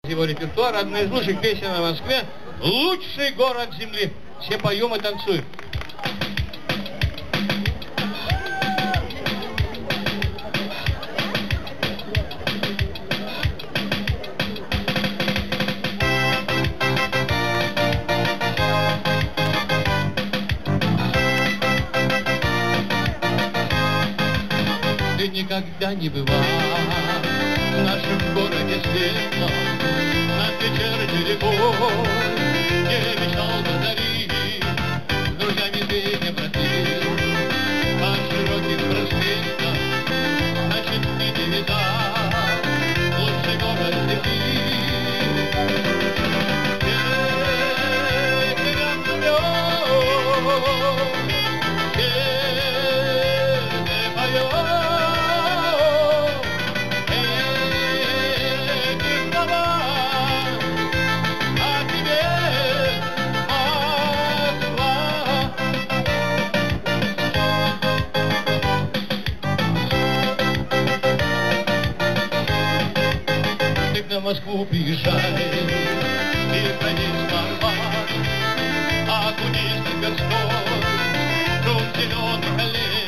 Его репертуар, одна из лучших песен о Москве, лучший город земли. Все поем и танцуем. Ты никогда не бывал в нашем городе светлом, над вечерней рекой, не мечтал до зари, с друзьями ты не бродил по широким проспектам, значит ты не видал лучший город земли. На Москву приезжай, и пройдись нормально, окунись на Тверской, шум зеленых аллей.